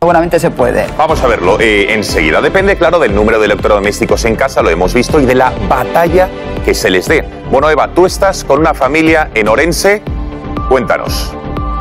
seguramente se puede. Vamos a verlo enseguida. Depende, claro, del número de electrodomésticos en casa, lo hemos visto, y de la batalla que se les dé. Bueno, Eva, tú estás con una familia en Orense. Cuéntanos.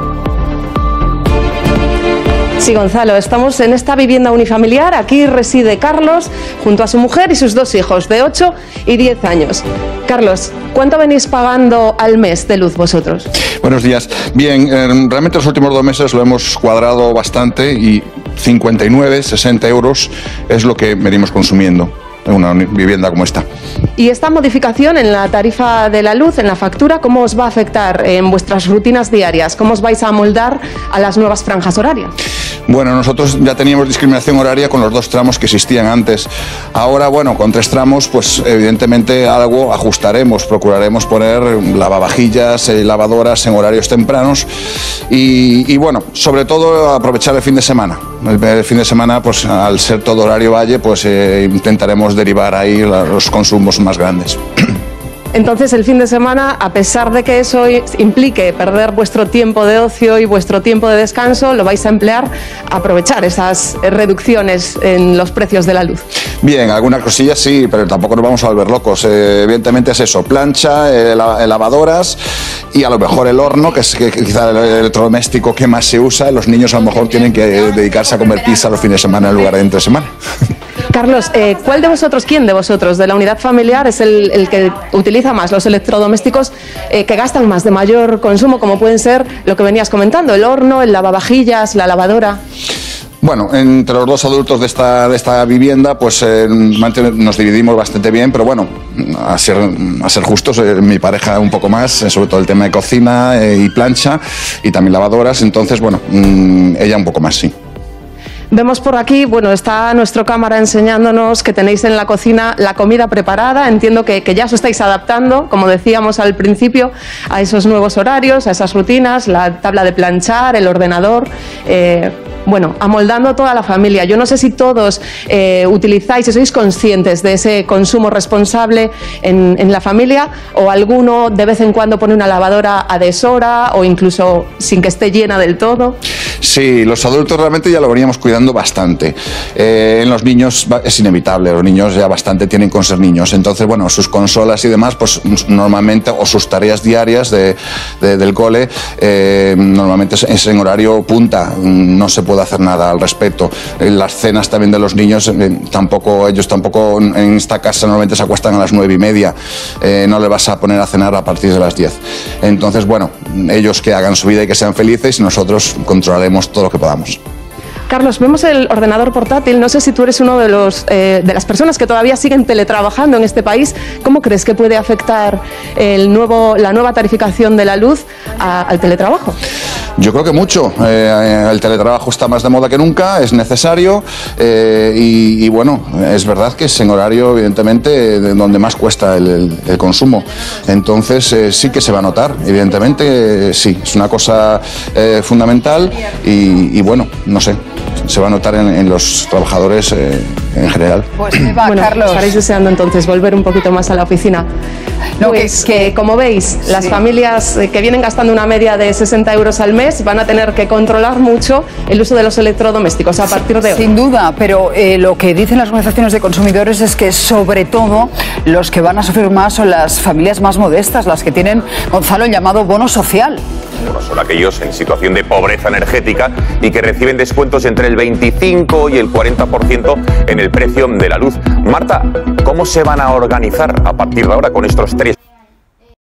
Sí, Gonzalo, estamos en esta vivienda unifamiliar. Aquí reside Carlos junto a su mujer y sus 2 hijos de 8 y 10 años. Carlos, ¿cuánto venís pagando al mes de luz vosotros? Buenos días. Bien, realmente los últimos 2 meses lo hemos cuadrado bastante y 59, 60 euros es lo que venimos consumiendo en una vivienda como esta. ¿Y esta modificación en la tarifa de la luz, en la factura, cómo os va a afectar en vuestras rutinas diarias? ¿Cómo os vais a amoldar a las nuevas franjas horarias? Bueno, nosotros ya teníamos discriminación horaria con los 2 tramos que existían antes. Ahora, bueno, con 3 tramos, pues evidentemente algo ajustaremos, procuraremos poner lavavajillas, lavadoras en horarios tempranos y bueno, sobre todo aprovechar el fin de semana. El fin de semana, pues al ser todo horario valle, pues intentaremos derivar ahí los consumos más grandes. Entonces, el fin de semana, a pesar de que eso implique perder vuestro tiempo de ocio y vuestro tiempo de descanso, lo vais a emplear a aprovechar esas reducciones en los precios de la luz. Bien, algunas cosillas sí, pero tampoco nos vamos a volver locos. Evidentemente es eso, plancha, lavadoras y a lo mejor el horno, que es quizá el electrodoméstico que más se usa. Los niños a lo mejor tienen que dedicarse a comer pizza los fines de semana en lugar de entre semana. Carlos, quién de vosotros de la unidad familiar es el que utiliza más los electrodomésticos que gastan más, de mayor consumo, como pueden ser lo que venías comentando, el horno, el lavavajillas, la lavadora? Bueno, entre los 2 adultos de esta vivienda, pues nos dividimos bastante bien, pero bueno, a ser justos, mi pareja un poco más, sobre todo el tema de cocina y plancha, y también lavadoras, entonces, bueno, ella un poco más, sí. Vemos por aquí, bueno, está nuestro cámara enseñándonos que tenéis en la cocina la comida preparada. Entiendo que ya os estáis adaptando, como decíamos al principio, a esos nuevos horarios, a esas rutinas, la tabla de planchar, el ordenador. Bueno, amoldando toda la familia. Yo no sé si todos utilizáis, si sois conscientes de ese consumo responsable en la familia, o alguno de vez en cuando pone una lavadora a deshora o incluso sin que esté llena del todo. Sí, los adultos realmente ya lo veníamos cuidando bastante. En los niños es inevitable, los niños ya bastante tienen con ser niños. Entonces, bueno, sus consolas y demás, pues normalmente, o sus tareas diarias del cole, normalmente es en horario punta, no se puede hacer nada al respecto. Las cenas también de los niños, ellos tampoco en esta casa normalmente se acuestan a las 9:30, no le vas a poner a cenar a partir de las 10. Entonces, bueno, ellos que hagan su vida y que sean felices y nosotros controlaremos todo lo que podamos. Carlos, vemos el ordenador portátil. No sé si tú eres uno de las personas que todavía siguen teletrabajando en este país. ¿Cómo crees que puede afectar la nueva tarificación de la luz al teletrabajo? Yo creo que mucho. El teletrabajo está más de moda que nunca, es necesario y bueno, es verdad que es en horario, evidentemente, donde más cuesta el consumo. Entonces sí que se va a notar, evidentemente sí, es una cosa fundamental y bueno, no sé, se va a notar en los trabajadores en general. Pues Eva, bueno, Carlos, estaréis deseando entonces volver un poquito más a la oficina. No, pues que como veis, las familias que vienen gastando una media de 60 euros al mes van a tener que controlar mucho el uso de los electrodomésticos a partir de hoy. Sin duda, pero lo que dicen las organizaciones de consumidores es que sobre todo los que van a sufrir más son las familias más modestas, las que tienen, Gonzalo, el llamado bono social. Bueno, son aquellos en situación de pobreza energética y que reciben descuentos entre el 25 y el 40% en el precio de la luz. Marta, ¿cómo se van a organizar a partir de ahora con estos 3?